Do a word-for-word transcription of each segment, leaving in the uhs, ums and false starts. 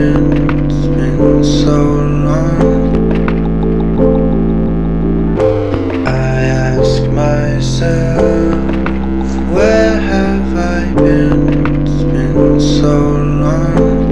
been? It's been so long. I ask myself, where have I been? It's been so long.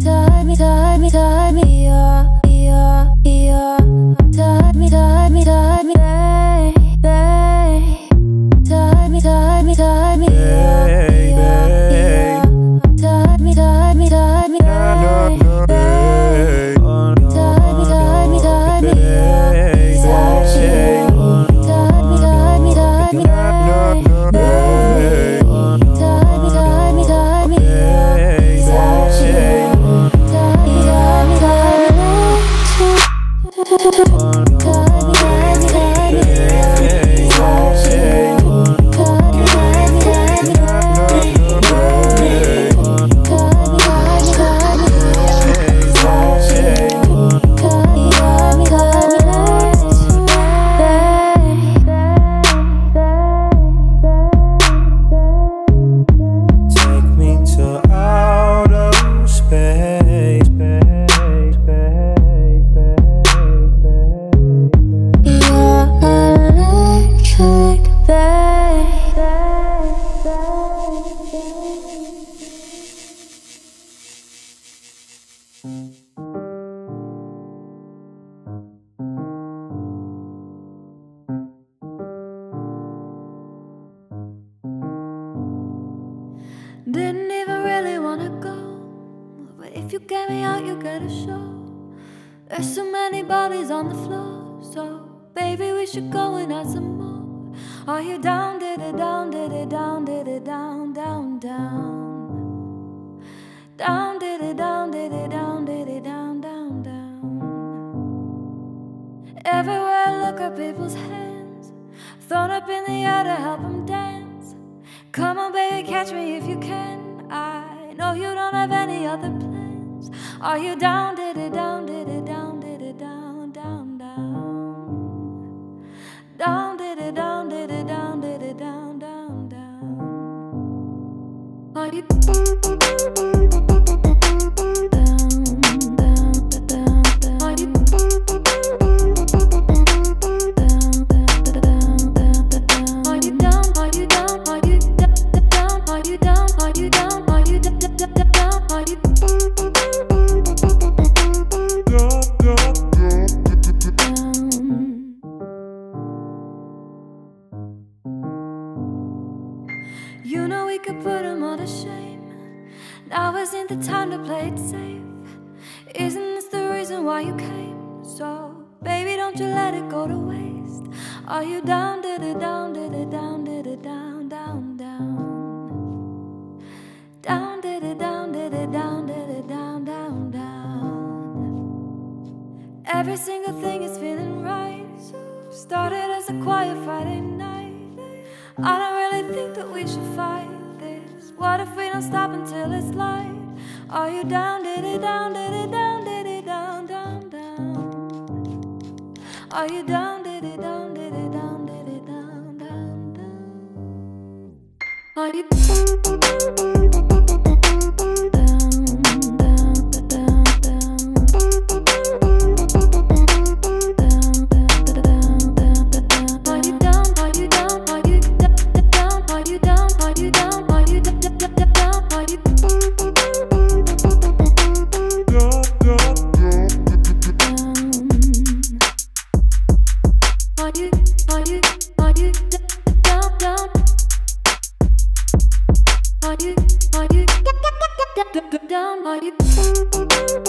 me, tie me, yeah, yeah, yeah. Tie me, tie me, tie get me out, you get a show. There's so many bodies on the floor, so baby, we should go and add some more. Are you down, did it down, did it down, did it down, down, down? Down, did it down, did it down, did it down, down, down. Everywhere I look at people's hands, thrown up in the air to help them dance. Come on, baby, catch me if you can. I know you don't have any other plans. Are you down, did it down, did it down, did it down, down, down? Down, did it down, did it down, did it down, down, down? Are you down, down, down, down, down? Are you You know we could put them all to shame. Now isn't the time to play it safe. Isn't this the reason why you came? So, baby, don't you let it go to waste. Are you down, did it down, did it down, did it down, down, down? Down, did it down, did it down, did it down, down, down? Every single thing is feeling right. Started as a quiet Friday night. I don't really think that we should fight this. What if we don't stop until it's light? Are you down, did it down, did it down, did it down, down, down? Are you down, did it down, did it down, did it down, down, down? Are you down, down, down, down, down? Down, are you